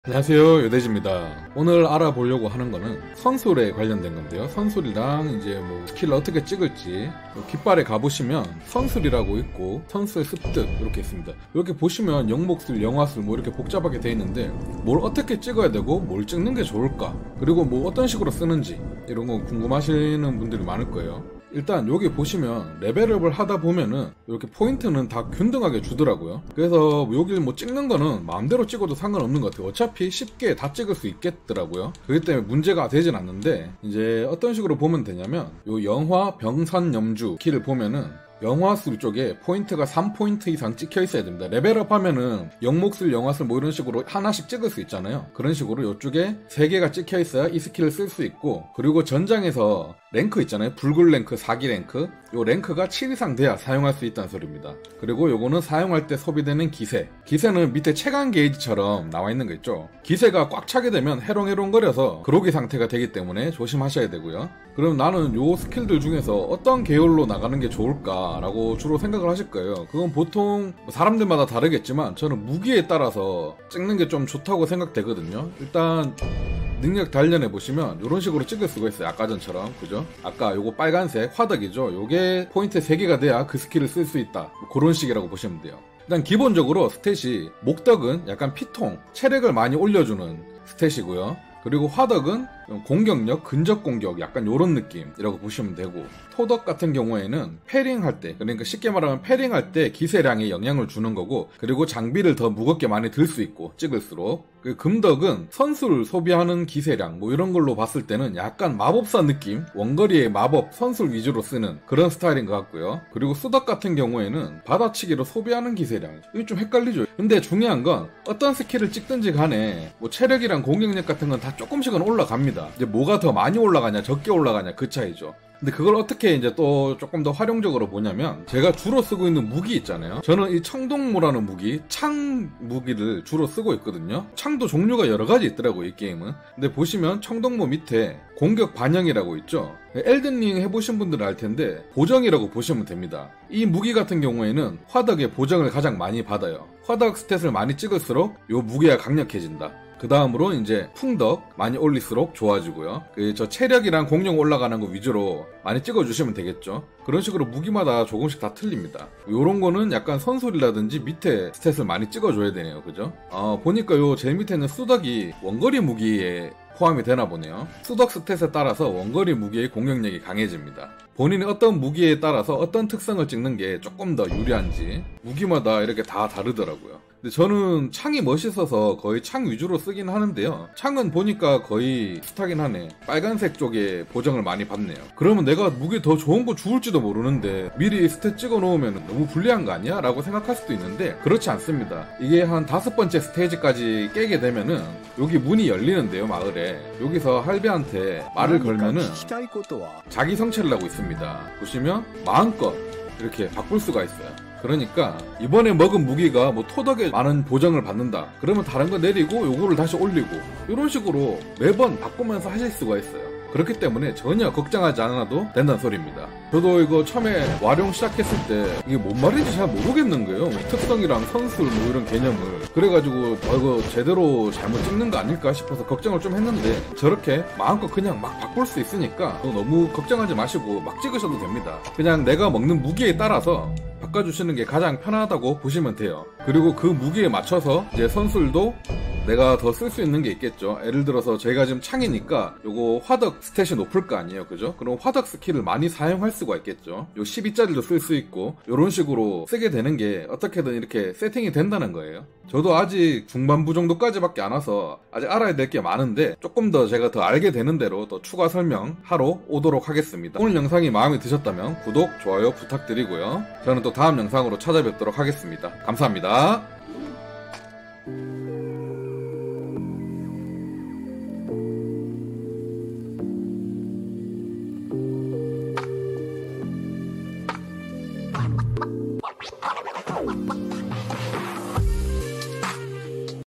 안녕하세요, 요대지입니다. 오늘 알아보려고 하는 거는 선술에 관련된 건데요. 선술이랑 이제 뭐 스킬을 어떻게 찍을지, 깃발에 가보시면 선술이라고 있고 선술 습득 이렇게 있습니다. 이렇게 보시면 영목술, 영화술 뭐 이렇게 복잡하게 돼 있는데 뭘 어떻게 찍어야 되고 뭘 찍는 게 좋을까, 그리고 뭐 어떤 식으로 쓰는지 이런 거 궁금하시는 분들이 많을 거예요. 일단 여기 보시면 레벨업을 하다 보면은 이렇게 포인트는 다 균등하게 주더라고요. 그래서 여기를 뭐 찍는 거는 마음대로 찍어도 상관없는 것 같아요. 어차피 쉽게 다 찍을 수 있겠더라고요. 그렇기 때문에 문제가 되진 않는데, 이제 어떤 식으로 보면 되냐면 요 영화 병선 염주 키를 보면은 영화술 쪽에 포인트가 3포인트 이상 찍혀 있어야 됩니다. 레벨업 하면은 영목술, 영화술 뭐 이런 식으로 하나씩 찍을 수 있잖아요. 그런 식으로 이쪽에 3개가 찍혀 있어야 이 스킬을 쓸 수 있고, 그리고 전장에서 랭크 있잖아요. 붉은 랭크, 4기 랭크. 요 랭크가 7 이상 돼야 사용할 수 있다는 소리입니다. 그리고 요거는 사용할 때 소비되는 기세. 기세는 밑에 체감 게이지처럼 나와 있는 거 있죠. 기세가 꽉 차게 되면 해롱해롱거려서 그로기 상태가 되기 때문에 조심하셔야 되고요. 그럼 나는 요 스킬들 중에서 어떤 계열로 나가는 게 좋을까 라고 주로 생각을 하실 거예요. 그건 보통 사람들마다 다르겠지만 저는 무기에 따라서 찍는 게 좀 좋다고 생각되거든요. 일단 능력 단련해 보시면 이런 식으로 찍을 수가 있어요. 아까 전처럼, 그죠? 아까 요거 빨간색 화덕이죠. 요게 포인트 3개가 돼야 그 스킬을 쓸 수 있다, 그런 식이라고 보시면 돼요. 일단 기본적으로 스탯이, 목덕은 약간 피통, 체력을 많이 올려주는 스탯이고요. 그리고 화덕은 공격력, 근접 공격, 약간 요런 느낌이라고 보시면 되고, 토덕 같은 경우에는 패링할 때, 그러니까 쉽게 말하면 패링할 때 기세량에 영향을 주는 거고, 그리고 장비를 더 무겁게 많이 들 수 있고 찍을수록. 그 금덕은 선술 소비하는 기세량 뭐 이런 걸로 봤을 때는 약간 마법사 느낌, 원거리의 마법, 선술 위주로 쓰는 그런 스타일인 것 같고요. 그리고 수덕 같은 경우에는 받아치기로 소비하는 기세량, 이거 좀 헷갈리죠. 근데 중요한 건 어떤 스킬을 찍든지 간에 뭐 체력이랑 공격력 같은 건 다 조금씩은 올라갑니다. 이제 뭐가 더 많이 올라가냐 적게 올라가냐 그 차이죠. 근데 그걸 어떻게 이제 또 조금 더 활용적으로 보냐면, 제가 주로 쓰고 있는 무기 있잖아요. 저는 이 청동모라는 무기, 창 무기를 주로 쓰고 있거든요. 창도 종류가 여러 가지 있더라고요, 이 게임은. 근데 보시면 청동모 밑에 공격 반영이라고 있죠. 엘든링 해보신 분들은 알 텐데 보정이라고 보시면 됩니다. 이 무기 같은 경우에는 화덕의 보정을 가장 많이 받아요. 화덕 스탯을 많이 찍을수록 요 무기가 강력해진다. 그 다음으로 이제 풍덕 많이 올릴수록 좋아지고요. 저 체력이랑 공룡 올라가는 거 위주로 많이 찍어주시면 되겠죠. 그런 식으로 무기마다 조금씩 다 틀립니다. 요런 거는 약간 선술이라든지 밑에 스탯을 많이 찍어줘야 되네요. 그죠? 보니까 요 제일 밑에 있는 수덕이 원거리 무기에 포함이 되나 보네요. 수덕 스탯에 따라서 원거리 무기의 공격력이 강해집니다. 본인이 어떤 무기에 따라서 어떤 특성을 찍는 게 조금 더 유리한지 무기마다 이렇게 다 다르더라고요. 근데 저는 창이 멋있어서 거의 창 위주로 쓰긴 하는데요. 창은 보니까 거의 스타긴 하네. 빨간색 쪽에 보정을 많이 받네요. 그러면 내가 무기 더 좋은 거 주울지도 모르는데 미리 스탯 찍어 놓으면 너무 불리한 거 아니야? 라고 생각할 수도 있는데 그렇지 않습니다. 이게 한 5번째 스테이지까지 깨게 되면은 여기 문이 열리는데요, 마을에. 여기서 할배한테 말을 걸면은 자기 성체를 하고 있습니다. 보시면 마음껏 이렇게 바꿀 수가 있어요. 그러니까 이번에 먹은 무기가 뭐 토덕에 많은 보정을 받는다, 그러면 다른 거 내리고 요거를 다시 올리고 이런 식으로 매번 바꾸면서 하실 수가 있어요. 그렇기 때문에 전혀 걱정하지 않아도 된다는 소리입니다. 저도 이거 처음에 활용 시작했을 때 이게 뭔 말인지 잘 모르겠는 거예요. 특성이랑 선술 뭐 이런 개념을. 그래가지고 이거 제대로 잘못 찍는 거 아닐까 싶어서 걱정을 좀 했는데, 저렇게 마음껏 그냥 막 바꿀 수 있으니까 너무 걱정하지 마시고 막 찍으셔도 됩니다. 그냥 내가 먹는 무기에 따라서 바꿔주시는 게 가장 편하다고 보시면 돼요. 그리고 그 무기에 맞춰서 이제 선술도 내가 더 쓸 수 있는 게 있겠죠. 예를 들어서 저희가 지금 창이니까 요거 화덕 스탯이 높을 거 아니에요, 그죠? 그럼 화덕 스킬을 많이 사용할 수가 있겠죠. 요 12짜리도 쓸 수 있고 요런 식으로 쓰게 되는 게 어떻게든 이렇게 세팅이 된다는 거예요. 저도 아직 중반부 정도까지밖에 안 와서 아직 알아야 될 게 많은데, 조금 더 제가 더 알게 되는 대로 더 추가 설명하러 오도록 하겠습니다. 오늘 영상이 마음에 드셨다면 구독, 좋아요 부탁드리고요. 저는 또 다음 영상으로 찾아뵙도록 하겠습니다. 감사합니다.